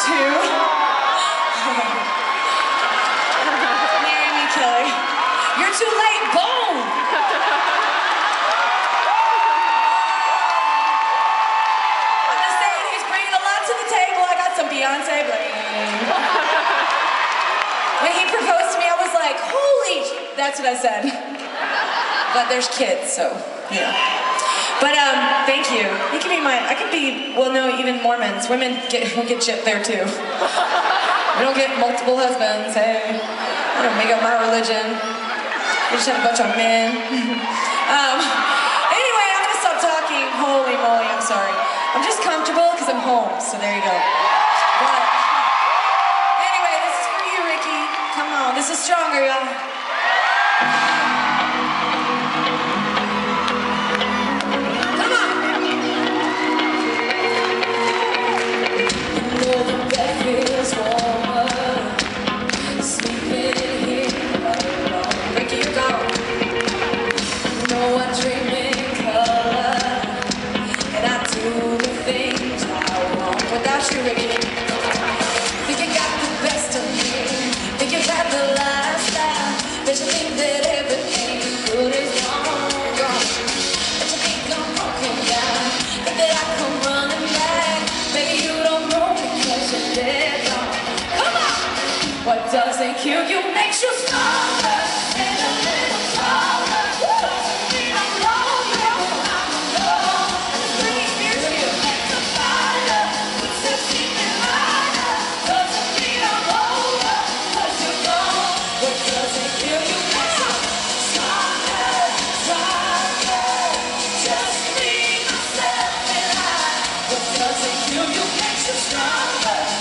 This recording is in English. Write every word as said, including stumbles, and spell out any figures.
two. Marry me, Kelly. You're too late, boom! I'm just saying, he's bringing a lot to the table. I got some Beyonce bling. When he proposed to me, I was like, holy, that's what I said. But there's kids, so, you know. But, um, thank you. You can be my, I could be, well, no, even Mormons. Women get, will get shit there, too. We don't get multiple husbands, hey. I don't make up my religion. We just have a bunch of men. um, anyway, I'm gonna stop talking. Holy moly, I'm sorry. I'm just comfortable because I'm home, so there you go. But, anyway, this is for you, Ricky. Come on, this is stronger, y'all. What doesn't kill you makes you stronger and a little taller. Doesn't mean I'm lonely, I'm alone. Bringing fear to you makes a fire, puts a secret lighter. Doesn't mean I'm over, cause you're gone. What doesn't kill you makes you stronger, stronger. Just me, myself, and I. What doesn't kill you makes you stronger.